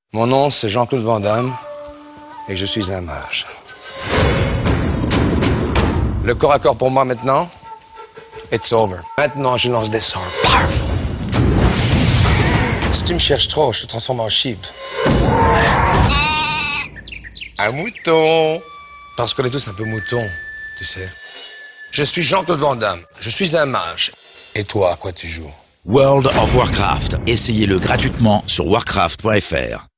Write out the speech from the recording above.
Mon nom, c'est Jean-Claude Van Damme et je suis un mage. Le corps à corps pour moi maintenant, it's over. Maintenant, je lance des sorts. Paf! Si tu me cherches trop, je te transforme en sheep. Un mouton. Parce qu'on est tous un peu moutons, tu sais. Je suis Jean-Claude Van Damme, je suis un mage. Et toi, à quoi tu joues? World of Warcraft. Essayez-le gratuitement sur warcraft.fr.